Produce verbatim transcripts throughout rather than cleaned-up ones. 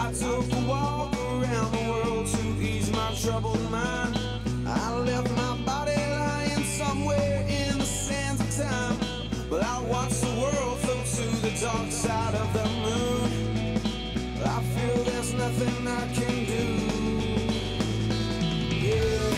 I took a walk around the world to ease my troubled mind. I left my body lying somewhere in the sands of time, but I watched the world float to the dark side of the moon. I feel there's nothing I can do. Yeah.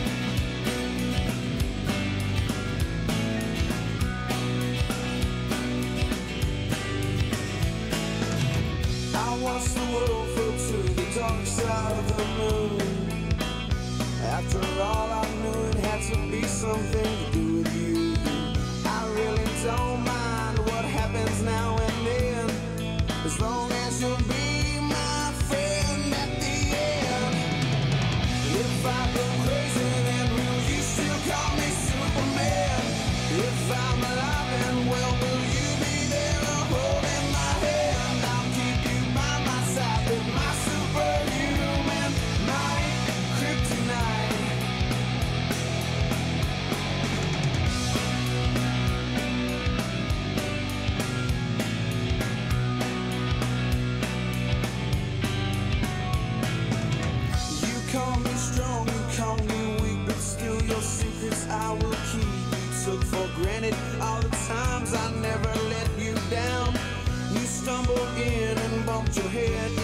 I watched the world float to the dark side of the moon. After all, I knew it had to be something to do with you. I really don't mind what happens now and then, as long as you'll be my friend at the end. If I go crazy, then will you still call me Superman? If I'm alive and well, will you be there holding my hand? I'll keep you by my side with my superhuman might, kryptonite. Call me strong, you call me weak, but still your secrets I will keep. You took for granted all the times I never let you down. You stumbled in and bumped your head